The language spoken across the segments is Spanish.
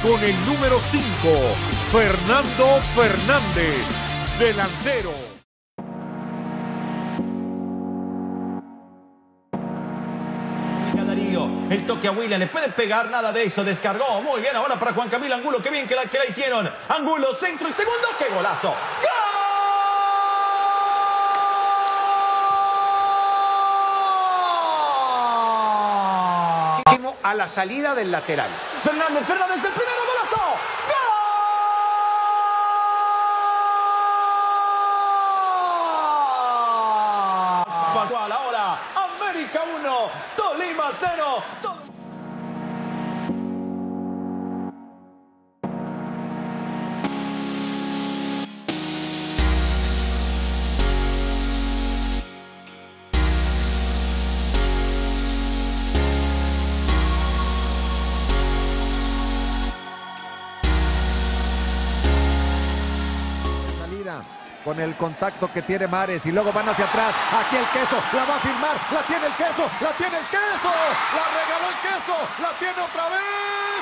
con el número 5, Fernando Fernández, delantero. El toque a William, le puede pegar, nada de eso, descargó, muy bien, ahora para Juan Camilo Angulo, qué bien que la hicieron. Angulo, centro, el segundo, qué golazo. ¡Gol! A la salida del lateral. Fernández, el primero, golazo. ¡Gol! Pascual, ahora, América 1, Tolima 0. Con el contacto que tiene Mares y luego van hacia atrás. Aquí el Queso, la va a firmar, la tiene el Queso, la regaló el Queso, la tiene otra vez.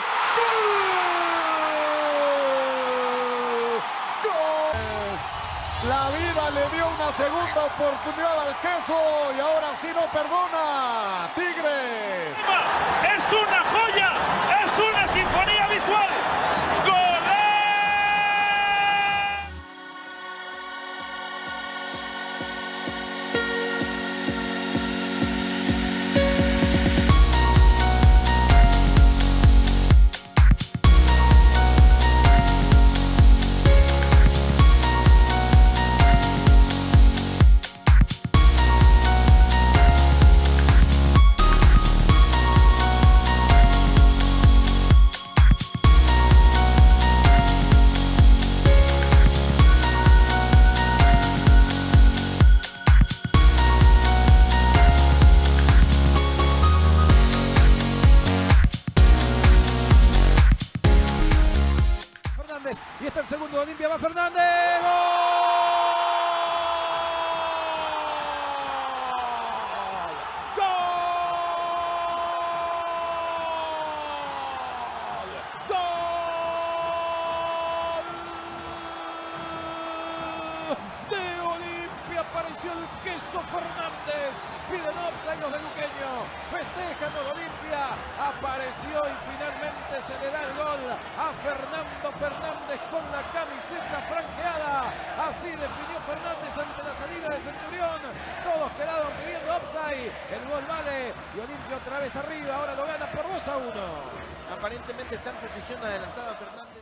¡Gol! ¡Gol! La vida le dio una segunda oportunidad al Queso y ahora sí no perdona. Tigres. Es una joya, es una sinfonía visual. Y está el segundo de Olimpia, va Fernández. ¡Gol! ¡Gol! ¡Gol! De Olimpia apareció el Queso Fernández. Piden offside los de Luqueño. Festejan los de Olimpia. Apareció y finalmente se le da el gol a Fernando Fernández con la camiseta franjeada. Así definió Fernández ante la salida de Centurión. Todos quedaron pidiendo offside. El gol vale y Olimpia otra vez arriba. Ahora lo gana por 2-1. Aparentemente está en posición adelantada Fernández.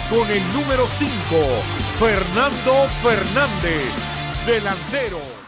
con el número 5, Fernando Fernández, delantero.